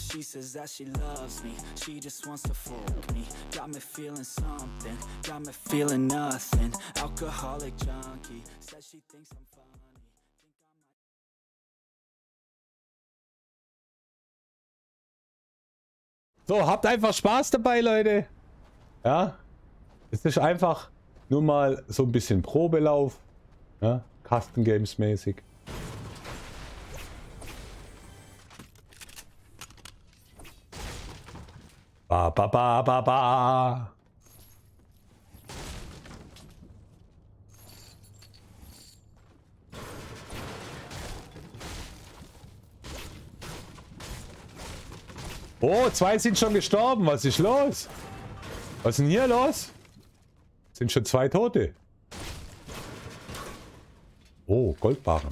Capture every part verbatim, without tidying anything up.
She says that she loves me, she just wants to fuck me. Got me feeling something, got me feeling nothing. Alcoholic junkie, says she thinks I'm funny. So, habt einfach Spaß dabei, Leute. Ja, es ist einfach nur mal so ein bisschen Probelauf, ja, Custom Games mäßig. Ba ba ba ba ba. Oh, zwei sind schon gestorben. Was ist los? Was ist denn hier los? Sind schon zwei Tote. Oh, Goldbarren.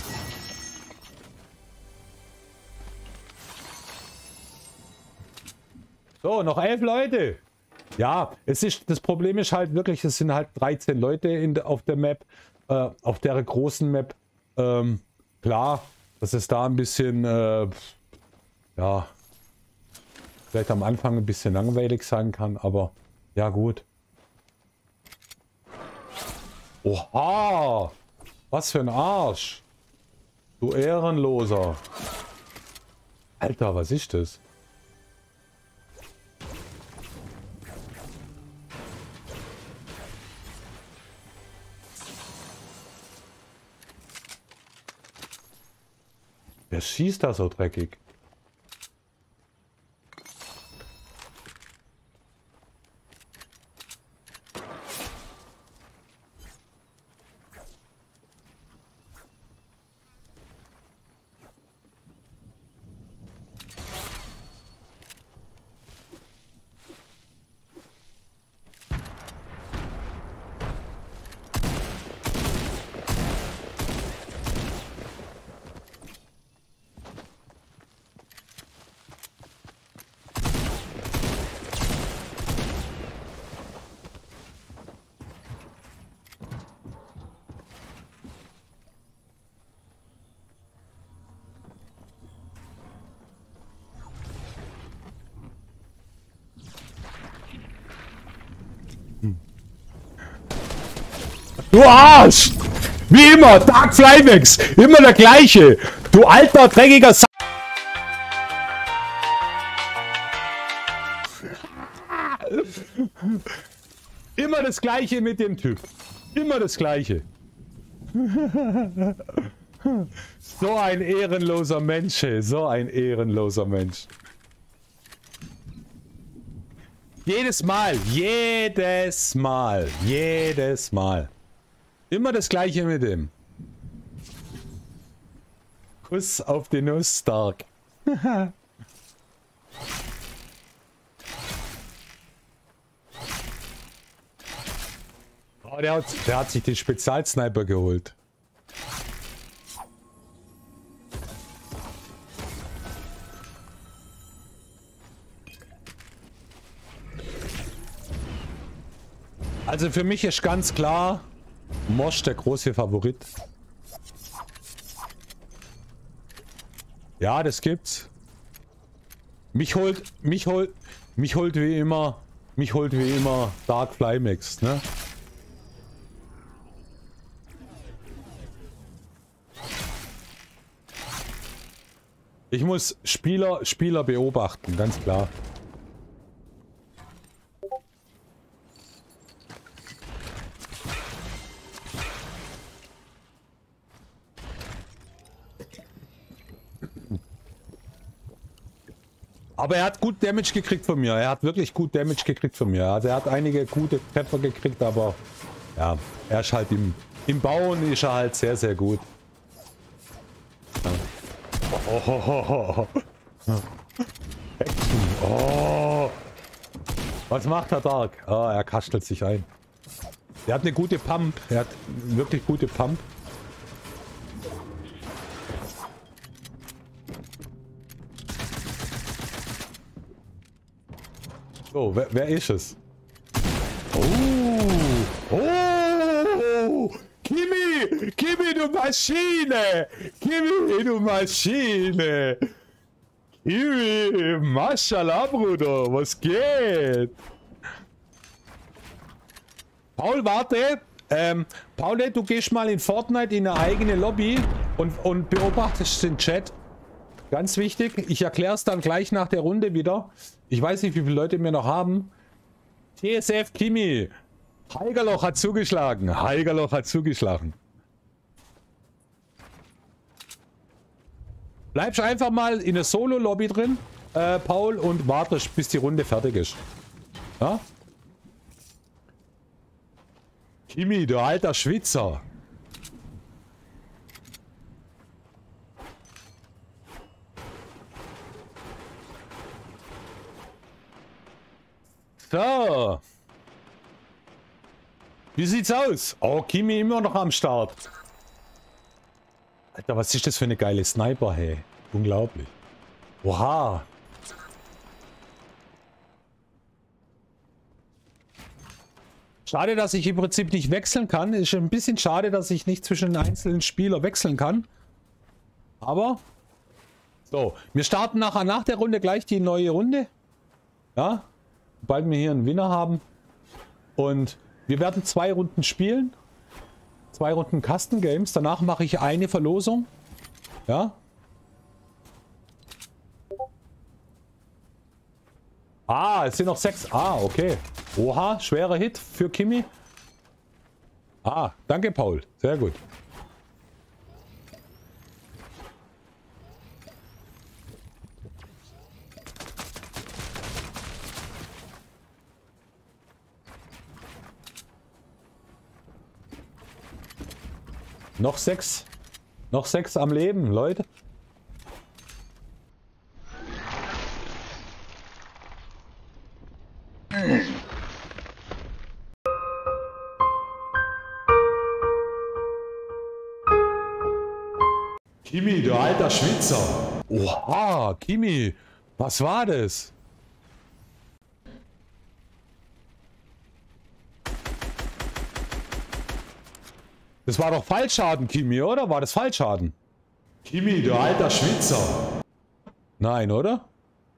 So, noch elf Leute. Ja, es ist, das Problem ist halt wirklich, es sind halt dreizehn Leute in, auf der Map, äh, auf der großen Map. Ähm, klar, dass es da ein bisschen, äh, ja, vielleicht am Anfang ein bisschen langweilig sein kann, aber ja gut. Oha! Was für ein Arsch! Du Ehrenloser! Alter, was ist das? Wer schießt da so dreckig? Du Arsch! Wie immer, Dark Flymax! Immer der gleiche! Du alter, dreckiger Sa... Immer das gleiche mit dem Typ. Immer das gleiche. So ein ehrenloser Mensch, ey. So ein ehrenloser Mensch. Jedes Mal, jedes Mal, jedes Mal. Immer das gleiche mit dem. Kuss auf die Nuss, Stark. Oh, der hat, der hat sich den Spezialsniper geholt. Also für mich ist ganz klar, Mosch der große Favorit. Ja, das gibt's. Mich holt, mich holt, mich holt wie immer, mich holt wie immer Dark Flymax, ne? Ich muss Spieler, Spieler beobachten, ganz klar. Aber er hat gut Damage gekriegt von mir. Er hat wirklich gut Damage gekriegt von mir. Also er hat einige gute Treffer gekriegt, aber ja, er ist halt im, im Bauen ist er halt sehr, sehr gut. Ja. Oh, oh, oh, oh. Oh. Was macht er Dark? Ah, er kastelt sich ein. Er hat eine gute Pump. Er hat wirklich gute Pump. So, wer, wer ist es? Oh! Oh! Kimi! Kimi, du Maschine! Kimi, du Maschine! Iwi, Maschallah, Bruder, was geht? Paul, warte. Ähm, Paul, du gehst mal in Fortnite in eine eigene Lobby und, und beobachtest den Chat. Ganz wichtig. Ich erkläre es dann gleich nach der Runde wieder. Ich weiß nicht, wie viele Leute wir noch haben. T S F Kimi. Heigerloch hat zugeschlagen. Heigerloch hat zugeschlagen. Bleibst einfach mal in der Solo-Lobby drin, äh, Paul, und wartest, bis die Runde fertig ist. Ja? Kimi, du alter Schwitzer. So. Wie sieht's aus? Oh, Kimi immer noch am Start. Alter, was ist das für eine geile Sniper, hey? Unglaublich. Oha. Schade, dass ich im Prinzip nicht wechseln kann. Ist ein bisschen schade, dass ich nicht zwischen den einzelnen Spielern wechseln kann. Aber... So, wir starten nachher nach der Runde gleich die neue Runde. Ja. Sobald wir hier einen Winner haben. Und wir werden zwei Runden spielen. Zwei Runden Custom Games. Danach mache ich eine Verlosung. Ja. Ah, es sind noch sechs. Ah, okay. Oha, schwerer Hit für Kimi. Ah, danke Paul. Sehr gut. Noch sechs. Noch sechs am Leben, Leute. Kimi, du alter Schwitzer. Oha, Kimi. Was war das? Das war doch Fallschaden, Kimi, oder? War das Fallschaden? Kimi, du alter Schwitzer. Nein, oder?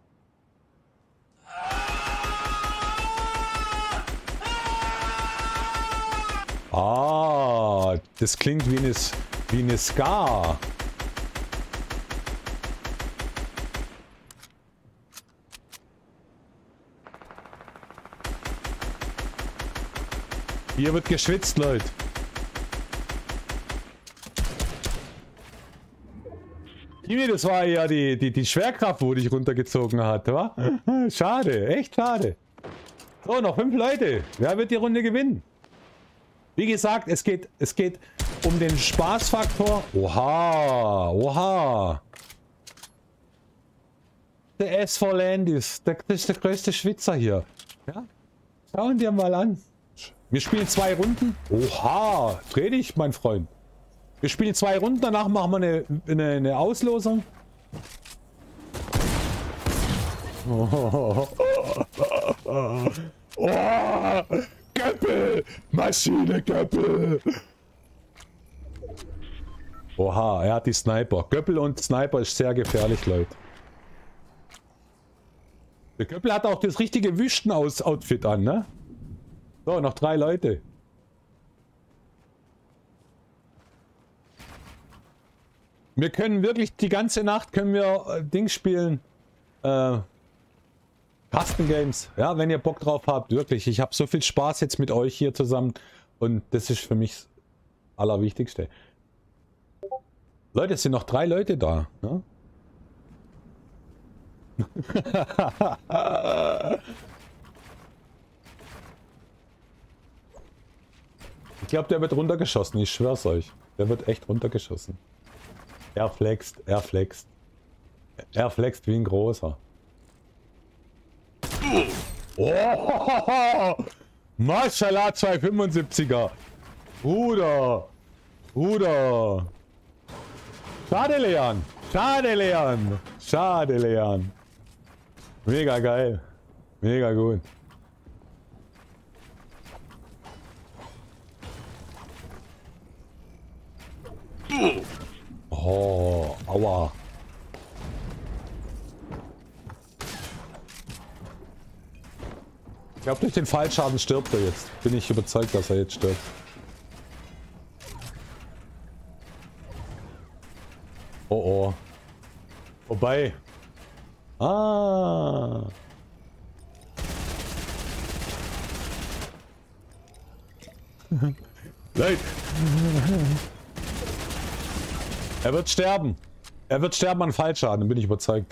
Ah, das klingt wie eine, wie eine Ska. Hier wird geschwitzt, Leute. Kimi, das war ja die, die, die Schwerkraft, wo dich runtergezogen hat, wa? Schade, echt schade. So, noch fünf Leute. Wer wird die Runde gewinnen? Wie gesagt, es geht, es geht um den Spaßfaktor. Oha, oha. Der S V Landis, der, das ist der größte Schwitzer hier. Ja? Schauen dir mal an. Wir spielen zwei Runden. Oha, dreh dich, mein Freund. Wir spielen zwei Runden, danach machen wir eine, eine, eine Auslosung. Oh, oh, Göppel! Maschine Göppel! Oha, er hat die Sniper. Göppel und Sniper ist sehr gefährlich, Leute. Der Göppel hat auch das richtige Wüsten-Outfit an, ne? So, noch drei Leute. Wir können wirklich die ganze Nacht können wir äh, Ding spielen. Äh, Custom Games. Ja, wenn ihr Bock drauf habt. Wirklich. Ich habe so viel Spaß jetzt mit euch hier zusammen. Und das ist für mich das Allerwichtigste. Leute, es sind noch drei Leute da. Ne? Ich glaube, der wird runtergeschossen. Ich schwör's euch. Der wird echt runtergeschossen. Er flext, er flext. Er flext wie ein großer. Oh, Maschallah, zwei fünfundsiebziger. Bruder. Bruder. Schade, Leon. Schade, Leon. Schade, Leon. Mega geil. Mega gut. Oh, aua. glaube, durch den Fallschaden stirbt er jetzt. Bin ich überzeugt, dass er jetzt stirbt. Oh oh. Vorbei. Ah. Nein. Er wird sterben. Er wird sterben an Fallschaden, bin ich überzeugt.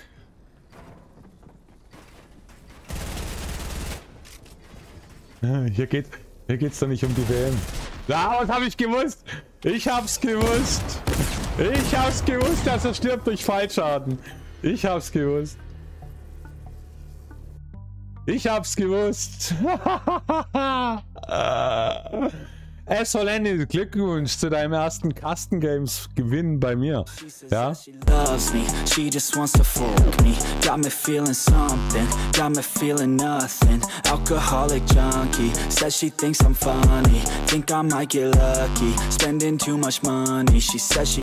Hier geht hier geht's doch nicht um die W M. Ah, was habe ich gewusst? Ich hab's gewusst. Ich hab's gewusst, dass er stirbt durch Fallschaden. Ich hab's gewusst. Ich hab's gewusst. S V Lenny, Glückwunsch zu deinem ersten Custom Games Gewinn bei mir. Ja? She loves me, she just wants to fuck me. Got me feeling something, got me feeling nothing. Alcoholic junkie, says she thinks I'm funny. Think I might get lucky, spending too much money. She says she